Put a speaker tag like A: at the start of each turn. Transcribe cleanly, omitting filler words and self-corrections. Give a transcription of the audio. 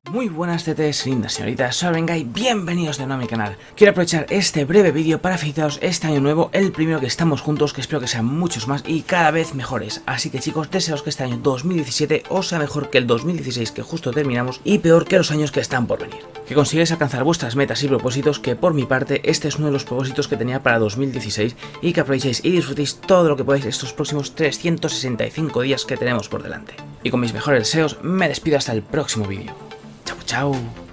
A: Muy buenas tetes, lindas señoritas, soy Venga y bienvenidos de nuevo a mi canal. Quiero aprovechar este breve vídeo para felicitaros este año nuevo, el primero que estamos juntos, que espero que sean muchos más y cada vez mejores. Así que chicos, deseaos que este año 2017 os sea mejor que el 2016 que justo terminamos y peor que los años que están por venir. Que consigáis alcanzar vuestras metas y propósitos, que por mi parte este es uno de los propósitos que tenía para 2016 y que aprovechéis y disfrutéis todo lo que podáis estos próximos 365 días que tenemos por delante. Y con mis mejores deseos me despido hasta el próximo vídeo. Chao, chao.